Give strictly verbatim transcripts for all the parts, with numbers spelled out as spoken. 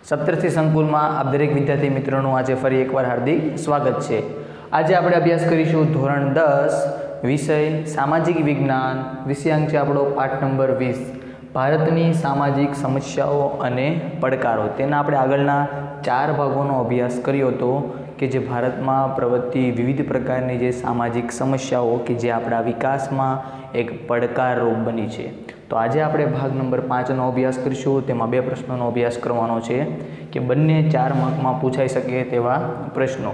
સપ્તર્ષિ સંકુલમાં આપ દરેક વિદ્યાર્થી મિત્રોનું આજે ફરી એકવાર હાર્દિક સ્વાગત છે। આજે આપણે અભ્યાસ કરીશું ધોરણ દસ વિષય સામાજિક વિજ્ઞાન, વિષયાંક છે આપણો પાઠ નંબર વીસ, ભારતની સામાજિક સમસ્યાઓ અને પડકારો। તેના આપણે આગળના ચાર ભાગોનો અભ્યાસ કર્યો હતો કે જે ભારતમાં પ્રવર્તતી વિવિધ પ્રકારની જે સામાજિક સમસ્યાઓ કે જે આપણા વિકાસમાં એક પડકારરૂપ બની છે। તો આજે આપણે ભાગ નંબર પાંચનો અભ્યાસ કરીશું। તેમાં બે પ્રશ્નોનો અભ્યાસ કરવાનો છે કે બંને ચાર માર્કમાં પૂછાઈ શકે તેવા પ્રશ્નો।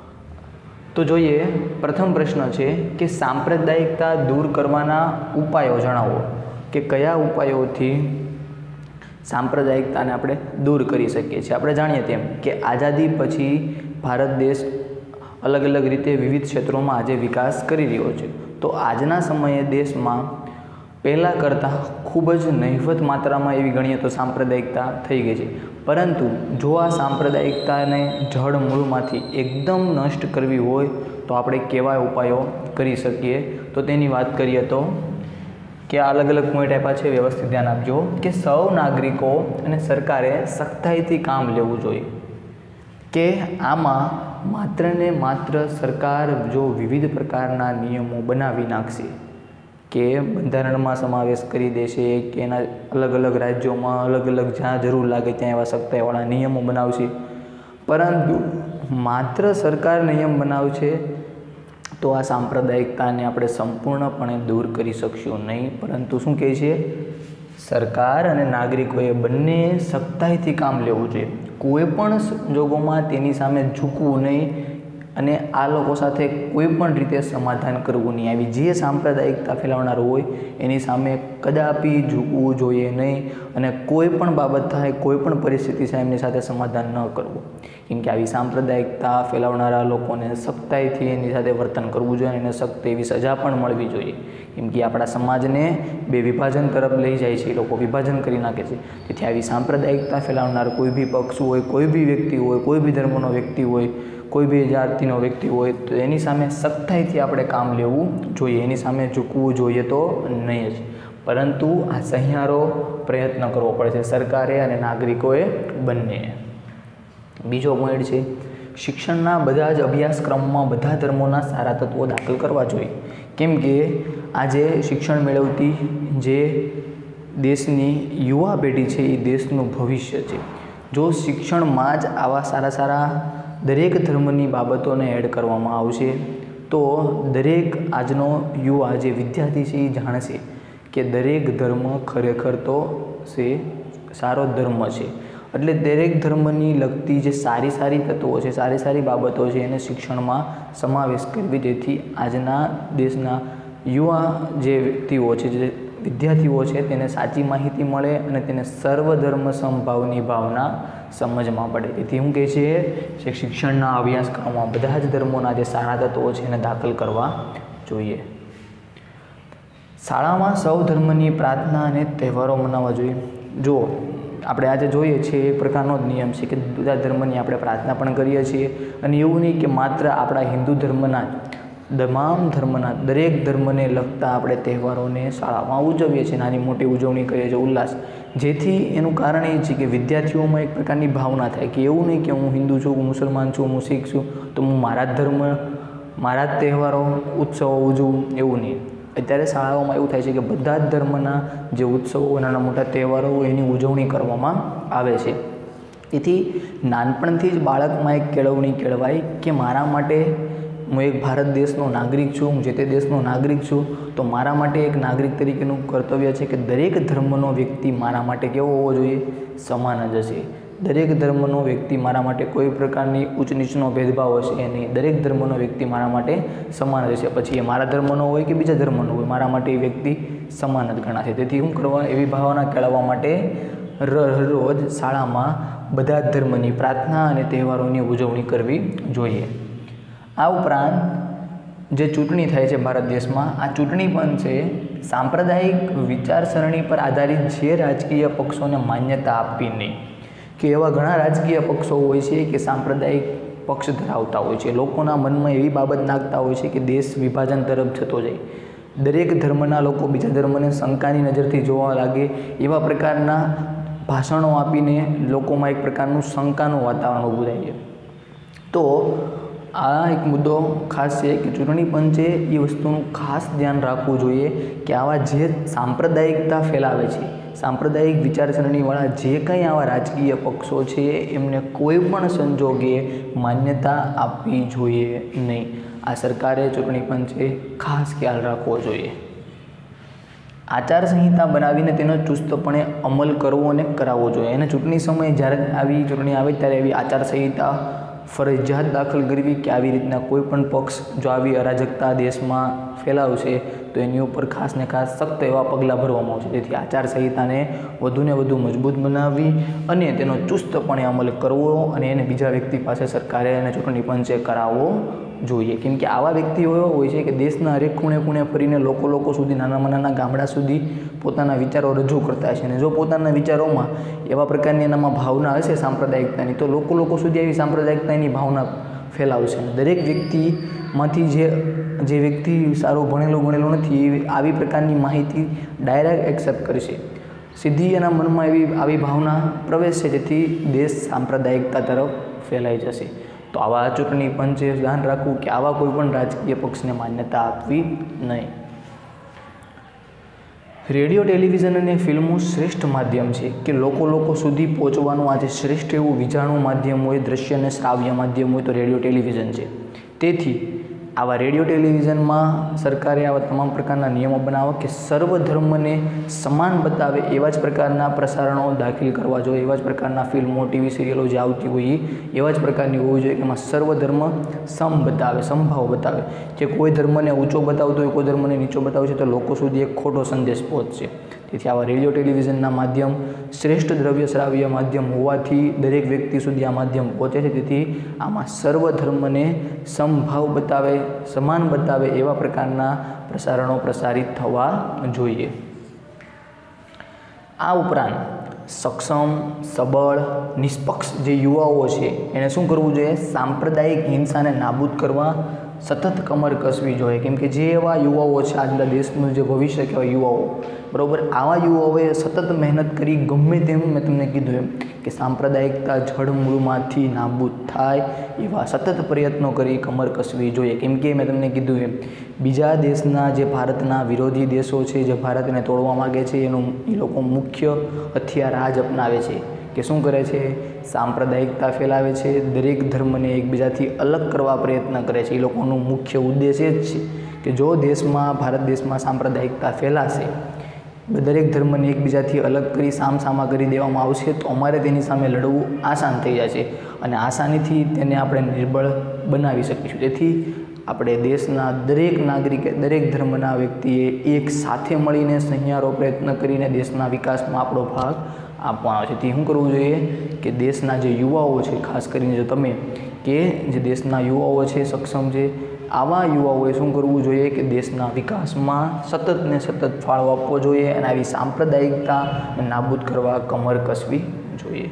તો જોઈએ, પ્રથમ પ્રશ્ન છે કે સાંપ્રદાયિકતા દૂર કરવાના ઉપાયો જણાવો, કે કયા ઉપાયોથી સાંપ્રદાયિકતાને આપણે દૂર કરી શકીએ છીએ। આપણે જાણીએ તેમ કે આઝાદી પછી ભારત દેશ અલગ અલગ રીતે વિવિધ ક્ષેત્રોમાં આજે વિકાસ કરી રહ્યો છે। તો આજના સમયે દેશમાં પહેલાં કરતાં ખૂબ જ નહિવત માત્રામાં એવી ગણીએ તો સાંપ્રદાયિકતા થઈ ગઈ છે, પરંતુ જો આ સાંપ્રદાયિકતાને જડ મૂળમાંથી એકદમ નષ્ટ કરવી હોય તો આપણે કેવા ઉપાયો કરી શકીએ, તો તેની વાત કરીએ તો કે આ અલગ અલગ પોઈન્ટ આપ્યા છે, વ્યવસ્થિત ધ્યાન આપજો કે સૌ નાગરિકો અને સરકારે સખ્તાઈથી કામ લેવું જોઈએ। કે આમાં માત્ર ને માત્ર સરકાર જો વિવિધ પ્રકારના નિયમો બનાવી નાખશે, કે બંધારણમાં સમાવેશ કરી દેશે, કે એના અલગ અલગ રાજ્યોમાં અલગ અલગ જ્યાં જરૂર લાગે ત્યાં એવા સખ્તાઈવાળા નિયમો બનાવશે, પરંતુ માત્ર સરકાર નિયમ બનાવશે તો આ સાંપ્રદાયિકતાને આપણે સંપૂર્ણપણે દૂર કરી શકશું નહીં। પરંતુ શું કહે છે, સરકાર અને નાગરિકોએ બંને સખ્તાઈથી કામ લેવું જોઈએ, કોઈ પણ સંજોગોમાં તેની સામે ઝૂકવું નહીં અને આ લોકો સાથે કોઈ પણ રીતે સમાધાન કરવું નહીં। આવી જે સાંપ્રદાયિકતા ફેલાવનાર હોય એની સામે કદાપી ઝૂકવું જોઈએ નહીં અને કોઈ પણ બાબત થાય, કોઈ પણ પરિસ્થિતિ સામે એમની સાથે સમાધાન ન કરવું, કેમ કે આવી સાંપ્રદાયિકતા ફેલાવનારા લોકોને સખ્તાઈથી એની સાથે વર્તન કરવું જોઈએ અને એને સખ્ત એવી સજા પણ મળવી જોઈએ, કેમ કે આપણા સમાજને બે વિભાજન તરફ લઈ જાય છે, એ લોકો વિભાજન કરી નાખે છે। તેથી આવી સાંપ્રદાયિકતા ફેલાવનાર કોઈ બી પક્ષ હોય, કોઈ બી વ્યક્તિ હોય, કોઈ બી ધર્મનો વ્યક્તિ હોય, કોઈ બી જાતિનો વ્યક્તિ હોય, તો એની સામે સખ્તાઈથી આપણે કામ લેવું જોઈએ, એની સામે ઝૂકવું જોઈએ તો નહીં જ, પરંતુ આ સહિયારો પ્રયત્ન કરવો પડે છે સરકારે અને નાગરિકોએ બંને। બીજો પોઈન્ટ છે, શિક્ષણના બધા જ અભ્યાસક્રમમાં બધા ધર્મોના સારા તત્વો દાખલ કરવા જોઈએ, કેમ કે આજે શિક્ષણ મેળવતી જે દેશની યુવા પેઢી છે એ દેશનું ભવિષ્ય છે। જો શિક્ષણમાં જ આવા સારા સારા દરેક ધર્મની બાબતોને એડ કરવામાં આવશે તો દરેક આજનો યુવા જે વિદ્યાર્થી છે એ જાણશે કે દરેક ધર્મ ખરેખર તો છે સારો ધર્મ છે, એટલે દરેક ધર્મની લગતી જે સારી સારી તત્વો છે, સારી સારી બાબતો છે એને શિક્ષણમાં સમાવેશ કરવી, જેથી આજના દેશના યુવા જે વ્યક્તિઓ છે, જે વિદ્યાર્થીઓ છે તેને સાચી માહિતી મળે અને તેને સર્વધર્મ સમભાવની ભાવના સમજમાં પડે। તેથી હું કહે છે કે શિક્ષણના અભ્યાસક્રમમાં બધા જ ધર્મોના જે સારા તત્વો છે એને દાખલ કરવા જોઈએ। શાળામાં સૌ ધર્મની પ્રાર્થના અને તહેવારો મનાવવા જોઈએ। જો આપણે આજે જોઈએ છીએ એક પ્રકારનો જ નિયમ છે કે બધા ધર્મની આપણે પ્રાર્થના પણ કરીએ છીએ, અને એવું નહીં કે માત્ર આપણા હિન્દુ ધર્મના જ, તમામ ધર્મના દરેક ધર્મને લગતા આપણે તહેવારોને શાળામાં ઉજવીએ છીએ, નાની મોટી ઉજવણી કરીએ છીએ, ઉલ્લાસ, જેથી એનું કારણ એ છે કે વિદ્યાર્થીઓમાં એક પ્રકારની ભાવના થાય કે એવું નહીં કે હું હિન્દુ છું, હું મુસલમાન છું, હું શીખ છું તો હું મારા જ ધર્મ, મારા જ તહેવારો, ઉત્સવો ઉજવું, એવું નહીં। અત્યારે શાળાઓમાં એવું થાય છે કે બધા જ ધર્મના જે ઉત્સવો, નાના મોટા તહેવારો હોય એની ઉજવણી કરવામાં આવે છે। તેથી નાનપણથી જ બાળકમાં એક કેળવણી કેળવાય કે મારા માટે હું એક ભારત દેશનો નાગરિક છું, હું જે તે દેશનો નાગરિક છું, તો મારા માટે એક નાગરિક તરીકેનું કર્તવ્ય છે કે દરેક ધર્મનો વ્યક્તિ મારા માટે કેવો હોવો જોઈએ, સમાન જ હશે। દરેક ધર્મનો વ્યક્તિ મારા માટે કોઈ પ્રકારની ઊંચ નીચનો ભેદભાવ હશે નહીં, દરેક ધર્મનો વ્યક્તિ મારા માટે સમાન જ હશે, પછી એ મારા ધર્મનો હોય કે બીજા ધર્મનો હોય, મારા માટે એ વ્યક્તિ સમાન જ ગણાશે। તેથી હું કરવા એવી ભાવના કેળવવા માટે રોજ શાળામાં બધા જ ધર્મની પ્રાર્થના અને તહેવારોની ઉજવણી કરવી જોઈએ। આ ઉપરાંત જે ચૂંટણી થાય છે ભારત દેશમાં, આ ચૂંટણી પણ છે સાંપ્રદાયિક વિચારસરણી પર આધારિત જે રાજકીય પક્ષોને માન્યતા આપવી નહીં, કે એવા ઘણા રાજકીય પક્ષો હોય છે કે સાંપ્રદાયિક પક્ષ ધરાવતા હોય છે, લોકોના મનમાં એવી બાબત નાખતા હોય છે કે દેશ વિભાજન તરફ જતો જાય, દરેક ધર્મના લોકો બીજા ધર્મને શંકાની નજરથી જોવા લાગે, એવા પ્રકારના ભાષણો આપીને લોકોમાં એક પ્રકારનું શંકાનું વાતાવરણ ઊભું થાય છે. તો આ એક મુદ્દો ખાસ છે કે ચૂંટણી પંચે એ વસ્તુનું ખાસ ધ્યાન રાખવું જોઈએ કે આવા જે સાંપ્રદાયિકતા ફેલાવે છે, સાંપ્રદાયિક વિચારસરણીવાળા જે કંઈ આવા રાજકીય પક્ષો છે એમને કોઈ પણ સંજોગે માન્યતા આપવી જોઈએ નહીં. આ સરકારે, ચૂંટણી પંચે ખાસ ખ્યાલ રાખવો જોઈએ. આચારસંહિતા બનાવીને તેનો ચુસ્તપણે અમલ કરવો અને કરાવવો જોઈએ. અને ચૂંટણી સમયે જ્યારે આવી ચૂંટણી આવે ત્યારે એવી આચારસંહિતા ફરજિયાત દાખલ કરવી કે આવી રીતના કોઈ પણ પક્ષ જો આવી અરાજકતા દેશમાં ફેલાવશે તો એની ઉપર ખાસ ને ખાસ સખ્ત એવા પગલાં ભરવામાં આવશે. તેથી આચારસંહિતાને વધુને વધુ મજબૂત બનાવવી અને તેનો ચુસ્તપણે અમલ કરવો અને એને બીજા વ્યક્તિ પાસે સરકારે અને ચૂંટણી પંચે કરાવવો જોઈએ. કેમ કે આવા વ્યક્તિઓ એવા હોય છે કે દેશના હરેક ખૂણે ખૂણે ફરીને લોકો લોકો સુધી, નાનામાં નાના ગામડા સુધી પોતાના વિચારો રજૂ કરતા છે. અને જો પોતાના વિચારોમાં એવા પ્રકારની એનામાં ભાવના હશે સાંપ્રદાયિકતાની, તો લોકો લોકો સુધી આવી સાંપ્રદાયિકતાની ભાવના ફેલાવશે. દરેક વ્યક્તિમાંથી જે જે વ્યક્તિ સારો ભણેલો ગણેલો નથી એ આવી પ્રકારની માહિતી ડાયરેક્ટ એક્સેપ્ટ કરશે. સીધી એના મનમાં એવી આવી ભાવના પ્રવેશશે, જેથી દેશ સાંપ્રદાયિકતા તરફ ફેલાઈ જશે. તો આવા ચૂંટણી પંચે ધ્યાન રાખવું કે આવા કોઈ પણ રાજકીય પક્ષને માન્યતા આપવી નહીં. રેડિયો, ટેલિવિઝન અને ફિલ્મો શ્રેષ્ઠ માધ્યમ છે કે લોકો લોકો સુધી પહોંચવાનું આજે શ્રેષ્ઠ એવું વિજાણું માધ્યમ હોય, દ્રશ્ય અને શ્રાવ્ય માધ્યમ હોય તો રેડિયો ટેલિવિઝન છે. તેથી આવા રેડિયો ટેલિવિઝનમાં સરકારે આવા તમામ પ્રકારના નિયમો બનાવવા કે સર્વ ધર્મને સમાન બતાવે એવા જ પ્રકારના પ્રસારણો દાખલ કરવા જોઈએ. એવા જ પ્રકારના ફિલ્મો, ટીવી સિરિયલો જે આવતી હોય એવા જ પ્રકારની હોવી જોઈએ કે એમાં સર્વ ધર્મ સમ બતાવે, સમભાવ બતાવે. જે કોઈ ધર્મને ઊંચો બતાવતો હોય, કોઈ ધર્મને નીચો બતાવશે તો લોકો સુધી એક ખોટો સંદેશ પહોંચશે. તેથી આવા રેડિયો ટેલિવિઝનના માધ્યમ શ્રેષ્ઠ દ્રવ્ય શ્રાવ્ય માધ્યમ હોવાથી દરેક વ્યક્તિ સુધી આ માધ્યમ પહોંચે છે. તેથી આમાં સર્વ ધર્મને સમભાવ બતાવે, સમાન બતાવે એવા પ્રકારના પ્રસારણો પ્રસારિત થવા જોઈએ. આ ઉપરાંત સક્ષમ, સબળ, નિષ્પક્ષ જે યુવાઓ છે એને શું કરવું જોઈએ? સાંપ્રદાયિક હિંસાને નાબૂદ કરવા સતત કમર કસવી જોઈએ. કેમ કે જે એવા યુવાઓ છે, આજના દેશનું જે ભવિષ્ય કહેવાય યુવાઓ, બરાબર, આવા યુવાઓએ સતત મહેનત કરી ગમે તેમ મેં તમને કીધું એમ કે સાંપ્રદાયિકતા જડમૂળમાંથી નાબૂદ થાય એવા સતત પ્રયત્નો કરી કમર કસવી જોઈએ. કેમ કે મેં તમને કીધું એમ બીજા દેશના જે ભારતના વિરોધી દેશો છે, જે ભારતને તોડવા માગે છે, એનું એ લોકો મુખ્ય હથિયાર આ જ અપનાવે છે કે શું કરે છે? સાંપ્રદાયિકતા ફેલાવે છે, દરેક ધર્મને એકબીજાથી અલગ કરવા પ્રયત્ન કરે છે. એ લોકોનું મુખ્ય ઉદ્દેશ એ જ છે કે જો દેશમાં, ભારત દેશમાં સાંપ્રદાયિકતા ફેલાશે, દરેક ધર્મને એકબીજાથી અલગ કરી સામસામા કરી દેવામાં આવશે તો અમારે તેની સામે લડવું આસાન થઈ જશે અને આસાનીથી તેને આપણે નિર્બળ બનાવી શકીશું. તેથી આપણે દેશના દરેક નાગરિકે, દરેક ધર્મના વ્યક્તિએ એક સાથે મળીને સહિયારો પ્રયત્ન કરીને દેશના વિકાસમાં આપણો ભાગ આપવાનો છે. તેથી શું કરવું જોઈએ કે દેશના જે યુવાઓ છે, ખાસ કરીને જો તમે કે જે દેશના યુવાઓ છે, સક્ષમ છે, આવા યુવાઓએ શું કરવું જોઈએ કે દેશના વિકાસમાં સતત ને સતત ફાળો આપવો જોઈએ અને આવી સાંપ્રદાયિકતા નાબૂદ કરવા કમર કસવી જોઈએ.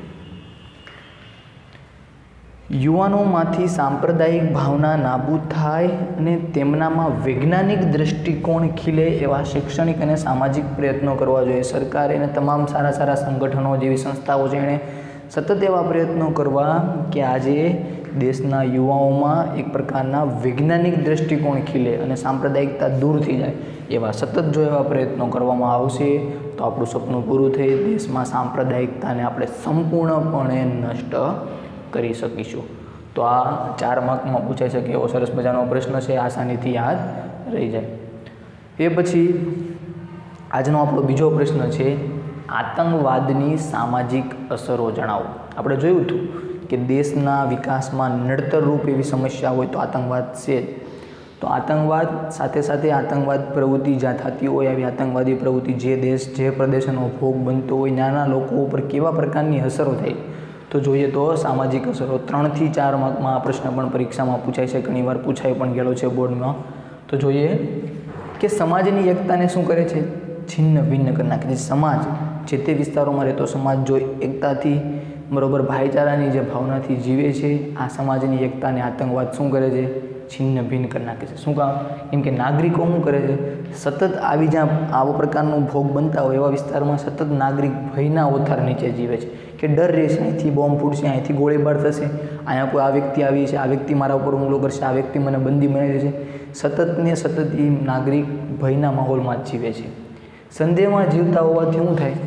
યુવાનોમાંથી સાંપ્રદાયિક ભાવના નાબૂદ થાય અને તેમનામાં વૈજ્ઞાનિક દૃષ્ટિકોણ ખીલે એવા શૈક્ષણિક અને સામાજિક પ્રયત્નો કરવા જોઈએ. સરકારે અને તમામ સારા સારા સંગઠનો જેવી સંસ્થાઓ છે એણે સતત એવા પ્રયત્નો કરવા કે આજે દેશના યુવાઓમાં એક પ્રકારના વૈજ્ઞાનિક દૃષ્ટિકોણ ખીલે અને સાંપ્રદાયિકતા દૂર થઈ જાય એવા સતત જો એવા પ્રયત્નો કરવામાં આવશે તો આપણું સપનું પૂરું થઈ દેશમાં સાંપ્રદાયિકતાને આપણે સંપૂર્ણપણે નષ્ટ કરી શકીશું. તો આ ચાર માર્કમાં પૂછાઈ શકે એવો સરસ મજાનો પ્રશ્ન છે, આસાનીથી યાદ રહી જાય. એ પછી આજનો આપણો બીજો પ્રશ્ન છે, આતંકવાદની સામાજિક અસરો જણાવો. આપણે જોયું હતું કે દેશના વિકાસમાં નડતરરૂપ એવી સમસ્યા હોય તો આતંકવાદ છે. તો આતંકવાદ સાથે સાથે આતંકવાદ પ્રવૃત્તિ જ્યાં થતી હોય, આવી આતંકવાદી પ્રવૃત્તિ જે દેશ, જે પ્રદેશનો ભોગ બનતો હોય, નાના લોકો ઉપર કેવા પ્રકારની અસરો થાય તો જોઈએ તો સામાજિક અસરો. ત્રણથી ચાર માર્કમાં આ પ્રશ્ન પણ પરીક્ષામાં પૂછાય છે, ઘણીવાર પૂછાઈ પણ ગયેલો છે બોર્ડમાં. તો જોઈએ કે સમાજની એકતાને શું કરે છે? છિન્ન ભિન્ન કરી નાખે છે. સમાજ, જે તે વિસ્તારોમાં રહેતો સમાજ જો એકતાથી, બરાબર, ભાઈચારાની જે ભાવનાથી જીવે છે, આ સમાજની એકતાને આતંકવાદ શું કરે છે? છિન્ન ભિન્ન કરી નાખે છે. શું કામ? કેમ કે નાગરિકો શું કરે છે, સતત આવી જ્યાં આવો પ્રકારનો ભોગ બનતા હોય એવા વિસ્તારમાં સતત નાગરિક ભયના ઓથાર નીચે જીવે છે કે ડર રહેશે, અહીંથી બોમ્બ ફૂટશે, અહીંથી ગોળીબાર થશે, અહીંયા કોઈ આ વ્યક્તિ આવી છે, આ વ્યક્તિ મારા ઉપર હુમલો કરશે, આ વ્યક્તિ મને બંદી બનાવી દેશે. સતત ને સતત એ નાગરિક ભયના માહોલમાં જ જીવે છે. સંદેહમાં જીવતા હોવાથી શું થાય,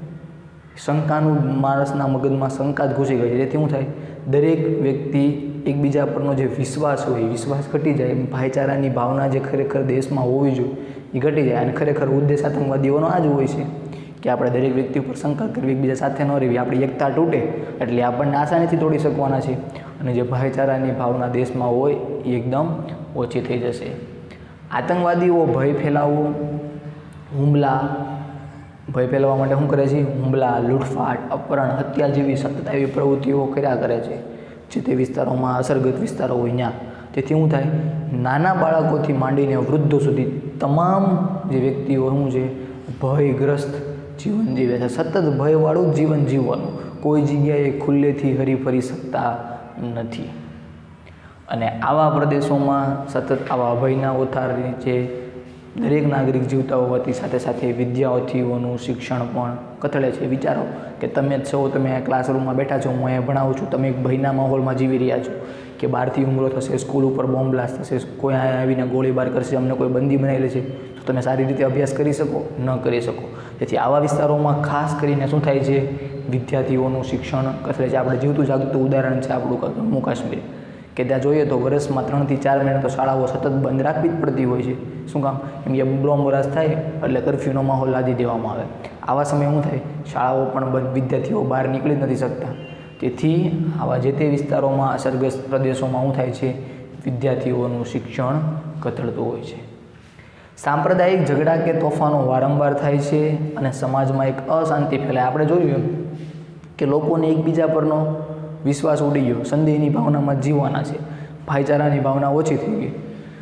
શંકાનું માણસના મગજમાં શંકા જ ઘૂસી ગઈ છે. તેથી શું થાય, દરેક વ્યક્તિ એકબીજા પરનો જે વિશ્વાસ હોય એ વિશ્વાસ ઘટી જાય. ભાઈચારાની ભાવના જે ખરેખર દેશમાં હોવી જોઈએ એ ઘટી જાય. અને ખરેખર ઉદ્દેશ આતંકવાદીઓનો આ જ હોય છે કે આપણે દરેક વ્યક્તિ ઉપર શંકા કરવી, એકબીજા સાથે ન રહેવી. આપણી એકતા તૂટે એટલે આપણને આસાનીથી તોડી શકવાના છે અને જે ભાઈચારાની ભાવના દેશમાં હોય એ એકદમ ઓછી થઈ જશે. આતંકવાદીઓ ભય ફેલાવવો, હુમલા ભય ફેલાવવા માટે શું કરે છે, હુમલા, લૂંટફાટ, અપહરણ, હત્યા જેવી સતત એવી પ્રવૃત્તિઓ કર્યા કરે છે જે તે વિસ્તારોમાં અસરગ્રસ્ત વિસ્તારો હોય ત્યાં. તેથી શું થાય, નાના બાળકોથી માંડીને વૃદ્ધો સુધી તમામ જે વ્યક્તિઓ શું છે ભયગ્રસ્ત જીવન જીવે છે. સતત ભયવાળું જીવન જીવવાનું, કોઈ જગ્યાએ ખુલ્લેથી હરીફરી શકતા નથી. અને આવા પ્રદેશોમાં સતત આવા અભયના ઓથાર જે દરેક નાગરિક જીવતા હોવાથી સાથે સાથે વિદ્યાર્થીઓનું શિક્ષણ પણ કથળે છે. વિચારો કે તમે જ છો, તમે ક્લાસરૂમમાં બેઠા છો, હું અહીંયા ભણાવું છું, તમે એક ભયના માહોલમાં જીવી રહ્યા છો કે બહારથી હુમલો થશે, સ્કૂલ ઉપર બોમ્બ બ્લાસ્ટ થશે, કોઈ અહીંયા આવીને ગોળીબાર કરશે, અમને કોઈ બંદી બનાવી લેશે, તો તમે સારી રીતે અભ્યાસ કરી શકો? ન કરી શકો. તેથી આવા વિસ્તારોમાં ખાસ કરીને શું થાય છે, વિદ્યાર્થીઓનું શિક્ષણ કથળે છે. આપણે જીવતું જાગતું ઉદાહરણ છે આપણું જમ્મુ કાશ્મીર, કે ત્યાં જોઈએ તો વર્ષમાં ત્રણથી ચાર મહિના તો શાળાઓ સતત બંધ રાખવી જ પડતી હોય છે. શું કામ? કેમ કે બોમ્બ બ્લાસ્ટ થાય એટલે કર્ફ્યુનો માહોલ લાદી દેવામાં આવે. આવા સમયે શું થાય, શાળાઓ પણ બંધ, વિદ્યાર્થીઓ બહાર નીકળી નથી શકતા. તેથી આવા જે તે વિસ્તારોમાં અસરગ્રસ્ત પ્રદેશોમાં શું થાય છે, વિદ્યાર્થીઓનું શિક્ષણ કથળતું હોય છે. સાંપ્રદાયિક ઝઘડા કે તોફાનો વારંવાર થાય છે અને સમાજમાં એક અશાંતિ ફેલાય. આપણે જોયું કે લોકોને એકબીજા પરનો વિશ્વાસ ઉડી ગયો, સંદેહની ભાવનામાં જીવવાના છે, ભાઈચારાની ભાવના ઓછી થઈ ગઈ.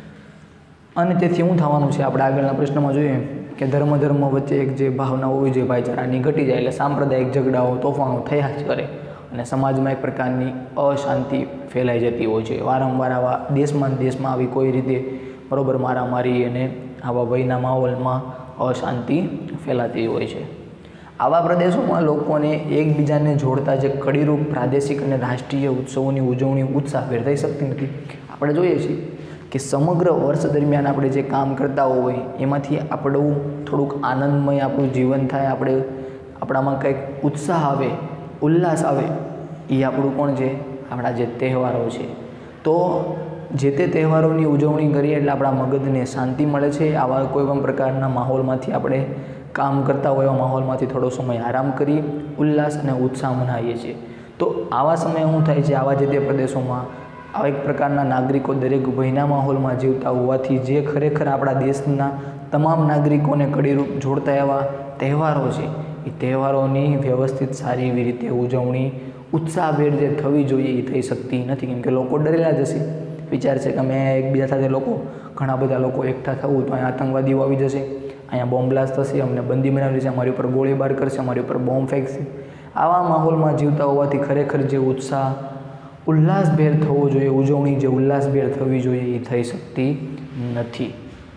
અને તેથી શું થવાનું છે, આપણે આગળના પ્રશ્નમાં જોઈએ કે ધર્મ ધર્મ વચ્ચે એક જે ભાવના હોવી જોઈએ ભાઈચારાની ઘટી જાય એટલે સાંપ્રદાયિક ઝઘડાઓ, તોફાનો થયા જ કરે અને સમાજમાં એક પ્રકારની અશાંતિ ફેલાઈ જતી હોય છે. વારંવાર આવા દેશમાં દેશમાં આવી કોઈ રીતે બરાબર મારામારી અને આવા ભયના માહોલમાં અશાંતિ ફેલાતી હોય છે. આવા પ્રદેશોમાં લોકોને એકબીજાને જોડતા જે કડીરૂપ પ્રાદેશિક અને રાષ્ટ્રીય ઉત્સવોની ઉજવણી ઉત્સાહભેર થઈ શકતી નથી. આપણે જોઈએ છીએ કે સમગ્ર વર્ષ દરમિયાન આપણે જે કામ કરતા હોય એમાંથી આપણું થોડુંક આનંદમય આપણું જીવન થાય, આપણે આપણામાં કંઈક ઉત્સાહ આવે, ઉલ્લાસ આવે, એ આપણું કોણ છે, આપણા જે તહેવારો છે. તો જે તે તહેવારોની ઉજવણી કરીએ એટલે આપણા મગજને શાંતિ મળે છે. આવા કોઈ પણ પ્રકારના માહોલમાંથી આપણે કામ કરતા હોય એવા માહોલમાંથી થોડો સમય આરામ કરી ઉલ્લાસ અને ઉત્સાહ મનાવીએ છીએ. તો આવા સમયે શું થાય છે, આવા જે તે પ્રદેશોમાં આવા એક પ્રકારના નાગરિકો દરેક ભયના માહોલમાં જીવતા હોવાથી જે ખરેખર આપણા દેશના તમામ નાગરિકોને કડીરૂપ જોડતા એવા તહેવારો છે, એ તહેવારોની વ્યવસ્થિત સારી એવી રીતે ઉજવણી ઉત્સાહભેર જે થવી જોઈએ એ થઈ શકતી નથી. કેમ કે લોકો ડરેલા જ હશે. વિચાર છે કે અમે એકબીજા સાથે લોકો ઘણા બધા લોકો એકઠા થવું તો અહીંયા આતંકવાદીઓ આવી જશે, અહીંયા બોમ્બ બ્લાસ્ટ થશે, અમને બંદી બનાવી લેશે, અમારી ઉપર ગોળીબાર કરશે, અમારી ઉપર બોમ્બ ફેંકશે. આવા માહોલમાં જીવતા હોવાથી ખરેખર જે ઉત્સાહ ઉલ્લાસભેર થવો જોઈએ, ઉજવણી જે ઉલ્લાસભેર થવી જોઈએ એ થઈ શકતી નથી.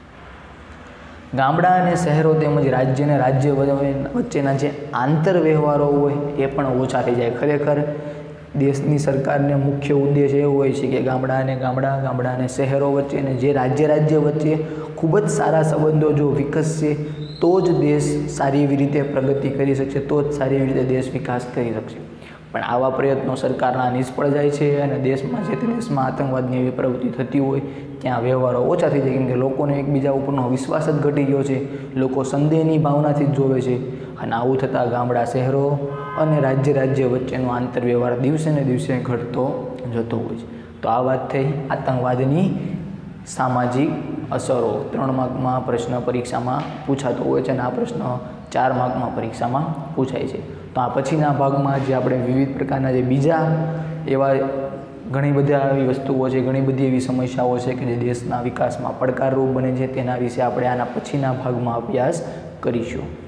ગામડા અને શહેરો તેમજ રાજ્ય અને રાજ્ય વચ્ચેના જે આંતર વ્યવહારો હોય એ પણ ઓછા થઈ જાય. ખરેખર દેશની સરકારને મુખ્ય ઉદ્દેશ એવો હોય છે કે ગામડા અને ગામડા ગામડા અને શહેરો વચ્ચે અને જે રાજ્ય રાજ્ય વચ્ચે ખૂબ જ સારા સંબંધો જો વિકસશે તો જ દેશ સારી એવી રીતે પ્રગતિ કરી શકશે, તો જ સારી એવી રીતે દેશ વિકાસ કરી શકશે. પણ આવા પ્રયત્નો સરકારના નિષ્ફળ જાય છે અને દેશમાં જે તે દેશમાં આતંકવાદની એવી પ્રવૃત્તિ થતી હોય ત્યાં વ્યવહારો ઓછા થઈ જાય. કેમ કે લોકોને એકબીજા ઉપરનો વિશ્વાસ જ ઘટી ગયો છે, લોકો સંદેહની ભાવનાથી જ જોવે છે. અને આવું થતાં ગામડા શહેરો અને રાજ્ય રાજ્ય વચ્ચેનો આંતરવ્યવહાર દિવસે ને દિવસે ઘટતો જતો હોય છે. તો આ વાત થઈ આતંકવાદની સામાજિક અસરો. ત્રણ માર્કમાં પ્રશ્ન પરીક્ષામાં પૂછાતો હોય છે અને આ પ્રશ્ન ચાર માર્કમાં પરીક્ષામાં પૂછાય છે. તો આ પછીના ભાગમાં જે આપણે વિવિધ પ્રકારના જે બીજા એવા ઘણી બધા એવી વસ્તુઓ છે, ઘણી બધી એવી સમસ્યાઓ છે કે જે દેશના વિકાસમાં પડકારરૂપ બને છે, તેના વિશે આપણે આના પછીના ભાગમાં અભ્યાસ કરીશું.